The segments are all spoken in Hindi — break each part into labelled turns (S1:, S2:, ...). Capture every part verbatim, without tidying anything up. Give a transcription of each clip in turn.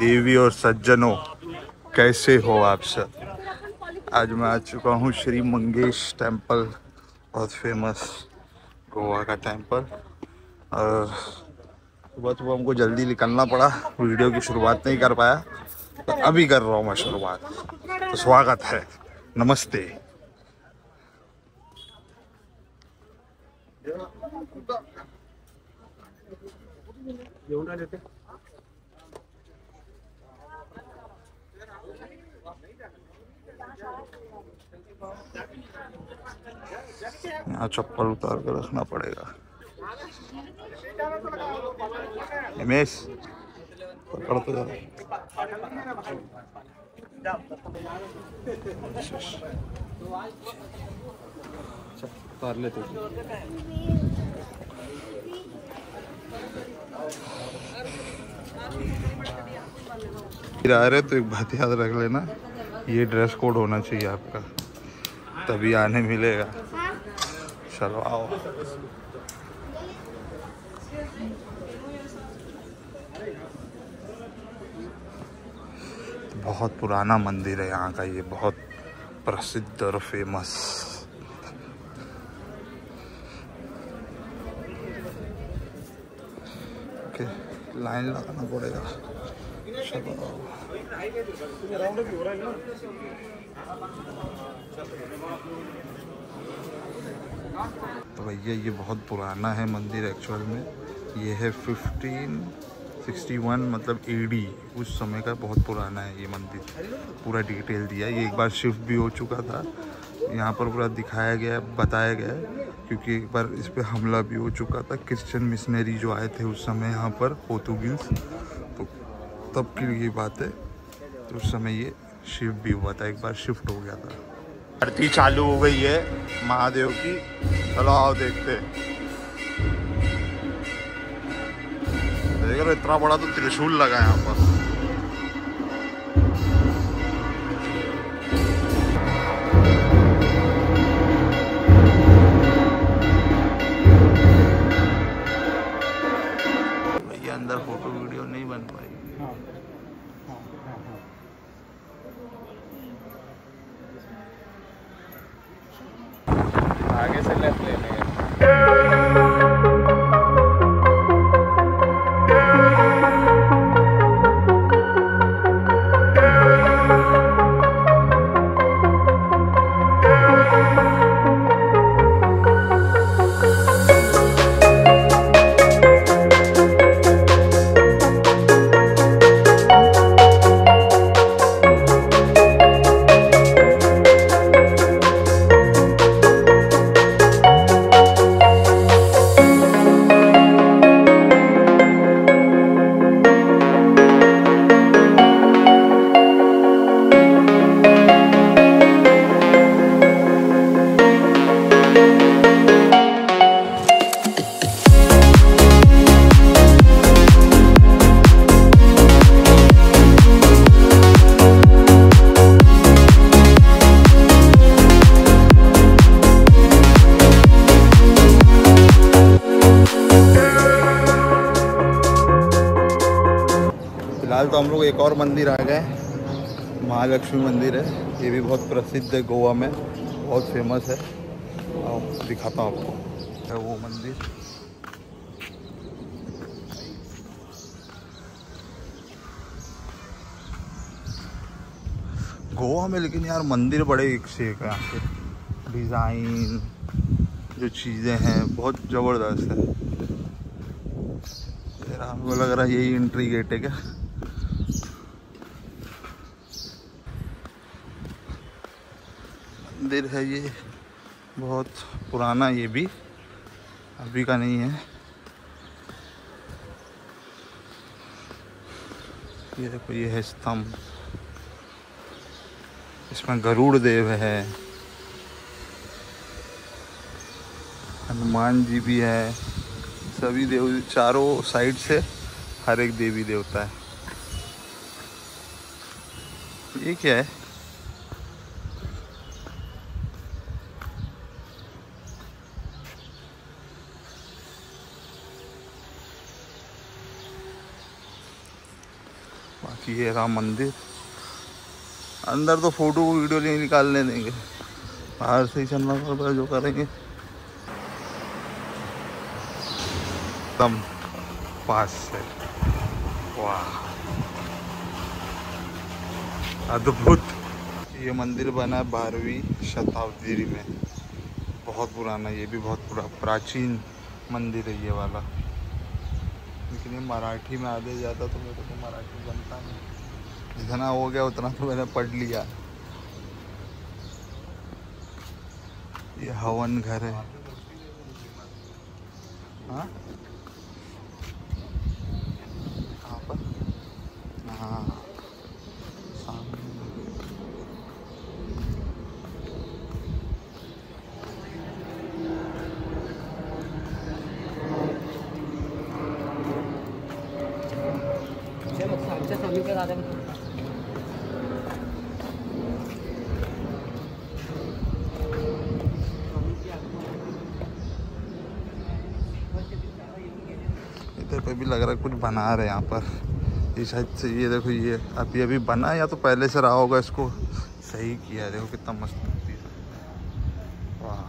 S1: देवी और सज्जनों, कैसे हो आप सब। आज मैं आ चुका हूँ श्री मंगेश टेम्पल, बहुत फेमस गोवा का टेम्पल। और सुबह सुबह हमको जल्दी निकलना पड़ा, वीडियो की शुरुआत नहीं कर पाया, तो अभी कर रहा हूँ मैं शुरुआत। तो स्वागत है, नमस्ते। यहाँ चप्पल उतार कर रखना पड़ेगा। हिमेश पकड़ तो जा। उतार लेते आ रहे तो एक बात याद रख लेना, ये ड्रेस कोड होना चाहिए आपका, तभी आने मिलेगा। चलो आओ। बहुत पुराना मंदिर है यहाँ का, ये बहुत प्रसिद्ध और फेमस। ओके, लाइन लगाना पड़ेगा। चलो तो भैया ये बहुत पुराना है मंदिर एक्चुअल में। ये है फिफ्टीन सिक्सटी वन, मतलब एडी, उस समय का बहुत पुराना है ये मंदिर। पूरा डिटेल दिया है। ये एक बार शिफ्ट भी हो चुका था, यहाँ पर पूरा दिखाया गया, बताया गया है, क्योंकि एक बार इस पे हमला भी हो चुका था। क्रिश्चियन मिशनरी जो आए थे उस समय यहाँ पर, पोर्तुगीज, तो तब की ये बात है। तो उस समय ये शिफ्ट भी हुआ था, एक बार शिफ्ट हो गया था। आरती चालू हो गई है महादेव की, चलो आओ देखते। देख रहे इतना बड़ा तो त्रिशूल लगा है यहाँ पर। भैया अंदर फोटो वीडियो नहीं बन पाई। आगे से लेफ्ट लेने हैं। फिलहाल तो हम लोग एक और मंदिर आ गए, महालक्ष्मी मंदिर है। ये भी बहुत प्रसिद्ध है गोवा में, बहुत फेमस है। आओ दिखाता हूँ आपको, है वो मंदिर। गोवा में लेकिन यार मंदिर बड़े एक से एक, यहाँ के डिज़ाइन जो चीज़ें हैं बहुत ज़बरदस्त है। यार हमको लग रहा है यही एंट्री गेट है क्या। मंदिर है ये, बहुत पुराना, ये भी अभी का नहीं है। ये देखो, ये है स्तंभ, इसमें गरुड़ देव है, हनुमान जी भी है, सभी देव, चारों साइड से हर एक देवी देवता है। ये क्या है? ये रहा मंदिर। अंदर तो फोटो वीडियो नहीं निकालने देंगे, बाहर से ही चलना पड़ेगा जो करेंगे। एकदम पास से, वाह अद्भुत। ये मंदिर बना है बारहवीं शताब्दी में, बहुत पुराना, ये भी बहुत पुरा प्राचीन मंदिर है ये वाला। लेकिन ये मराठी में आगे जाता तो मेरे को मराठी बनता नहीं, जितना हो गया उतना तो मैंने पढ़ लिया। ये हवन घर है। हाँ कहाँ पर? हाँ सामने। इधर पे भी लग रहा है कुछ बना रहे हैं यहाँ पर, इस साइड से। ये देखो, ये अभी अभी बना या तो पहले से रहा होगा, इसको सही किया है। देखो कितना मस्त है, वाह।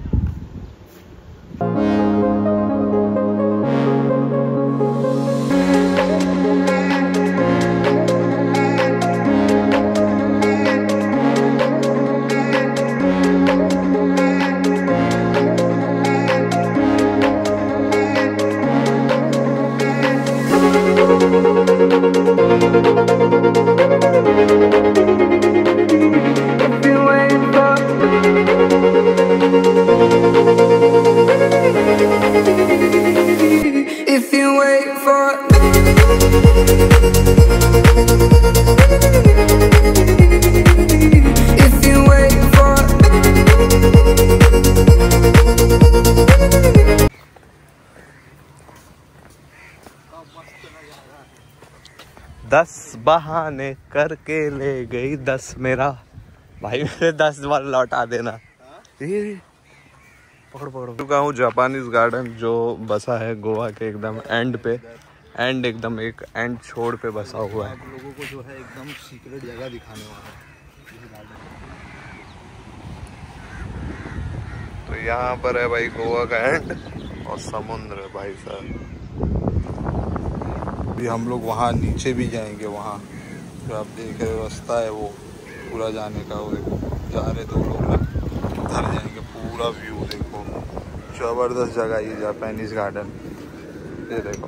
S2: If you wait for If you wait for
S3: दस बहाने करके ले गई दस मेरा भाई, मेरे दस बार लौटा देना। ये पकड़ पकड़ चुका हूँ जापानीज गार्डन, जो बसा है गोवा के एकदम एंड पे, एंड एकदम एक एंड छोड़ पे बसा हुआ है।
S1: आप लोगों को जो है एकदम सीक्रेट जगह दिखाने वाला है।
S3: तो यहाँ पर है भाई गोवा का एंड और समुद्र है भाई साहब।
S1: अभी हम लोग वहाँ नीचे भी जाएंगे, वहाँ जो आप देख रहे हो रास्ता है वो पूरा जाने का। वो देखो जा रहे तो लोग ना उधर जाएंगे, पूरा व्यू देखो, जबरदस्त जगह ये जापानीज गार्डन। ये देखो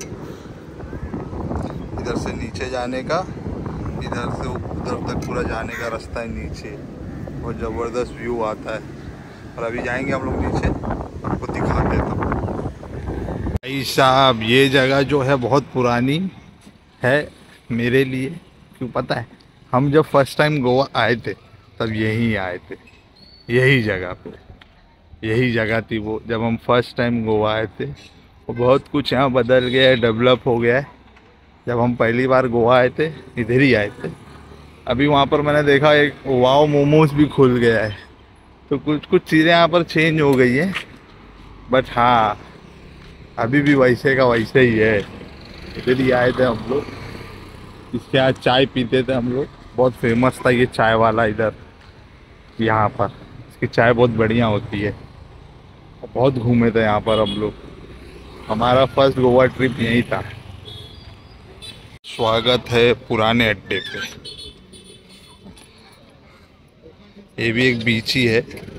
S1: इधर से नीचे जाने का, इधर से उधर तक पूरा जाने का रास्ता है नीचे, बहुत ज़बरदस्त व्यू आता है। और अभी जाएंगे हम लोग नीचे, आपको दिखा देता हूँ। भाई साहब ये जगह जो है बहुत पुरानी है मेरे लिए, क्यों पता है? हम जब फर्स्ट टाइम गोवा आए थे तब यहीं आए थे, यही जगह पे, यही जगह थी वो जब हम फर्स्ट टाइम गोवा आए थे। और बहुत कुछ यहाँ बदल गया है, डेवलप हो गया है। जब हम पहली बार गोवा आए थे इधर ही आए थे। अभी वहाँ पर मैंने देखा एक वाओ मोमोज भी खुल गया है, तो कुछ कुछ चीज़ें यहाँ पर चेंज हो गई हैं। बट हाँ अभी भी वैसे का वैसे ही है। इधर ही आए थे हम लोग, इसके आज चाय पीते थे हम लोग, बहुत फेमस था ये चाय वाला इधर यहाँ पर। इसकी चाय बहुत बढ़िया होती है। बहुत घूमे थे यहाँ पर हम लोग, हमारा फर्स्ट गोवा ट्रिप यही था। स्वागत है पुराने अड्डे पे। ये भी एक बीच ही है,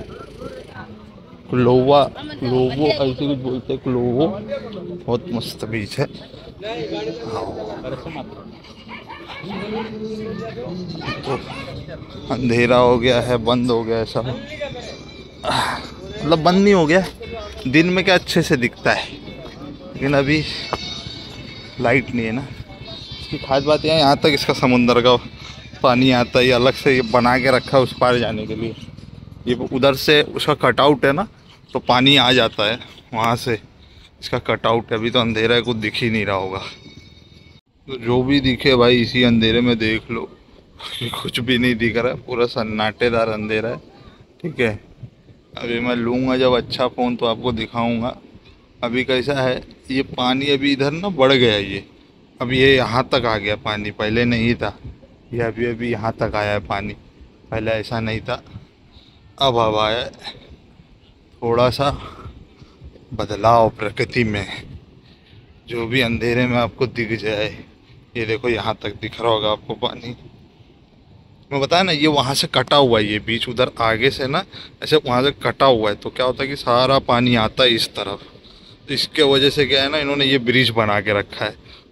S1: क्लोवा क्लोवो ऐसे कुछ बोलते हैं, क्लोवो। बहुत मस्त बीच है। तो अंधेरा हो गया है, बंद हो गया है सब, मतलब बंद नहीं हो गया, दिन में क्या अच्छे से दिखता है, लेकिन अभी लाइट नहीं है ना। इसकी खास बात यह है, यहाँ तक इसका समुंदर का पानी आता है, ये अलग से ये बना के रखा है उस पार जाने के लिए। ये उधर से उसका कटआउट है ना, तो पानी आ जाता है वहाँ से, इसका कटआउट है। अभी तो अंधेरा है, कुछ दिख ही नहीं रहा होगा। तो जो भी दिखे भाई इसी अंधेरे में देख लो, कुछ भी नहीं दिख रहा है, पूरा सन्नाटेदार अंधेरा है। ठीक है, अभी मैं लूँगा जब अच्छा फ़ोन तो आपको दिखाऊंगा। अभी कैसा है, ये पानी अभी इधर ना बढ़ गया, ये अब ये यहाँ तक आ गया पानी, पहले नहीं था। ये अभी अभी यहाँ तक आया है पानी, पहले ऐसा नहीं था, अब अब आया है। थोड़ा सा बदलाव प्रकृति में, जो भी अंधेरे में आपको दिख जाए। ये देखो यहाँ तक दिख रहा होगा आपको पानी। मैं बताया ना, ये वहाँ से कटा हुआ है, ये बीच उधर आगे से ना ऐसे वहाँ से कटा हुआ है, तो क्या होता है कि सारा पानी आता है इस तरफ। तो इसके वजह से क्या है ना, इन्होंने ये ब्रिज बना के रखा है।